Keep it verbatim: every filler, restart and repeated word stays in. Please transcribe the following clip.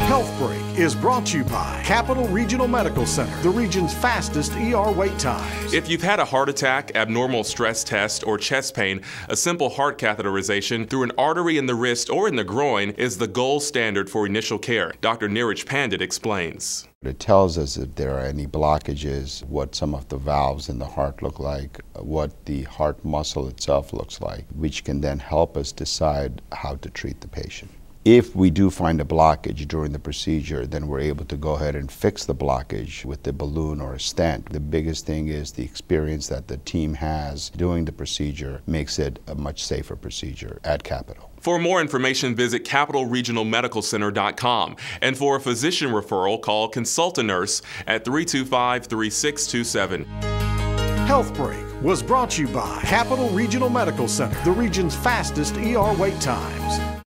HealthBreak is brought to you by Capital Regional Medical Center, the region's fastest E R wait times. If you've had a heart attack, abnormal stress test, or chest pain, a simple heart catheterization through an artery in the wrist or in the groin is the gold standard for initial care. Doctor Niraj Pandit explains. It tells us if there are any blockages, what some of the valves in the heart look like, what the heart muscle itself looks like, which can then help us decide how to treat the patient. If we do find a blockage during the procedure, then we're able to go ahead and fix the blockage with the balloon or a stent. The biggest thing is the experience that the team has doing the procedure makes it a much safer procedure at Capital. For more information, visit capital regional medical center dot com. And for a physician referral, call Consult a Nurse at three two five, three six two seven. HealthBreak was brought to you by Capital Regional Medical Center, the region's fastest E R wait times.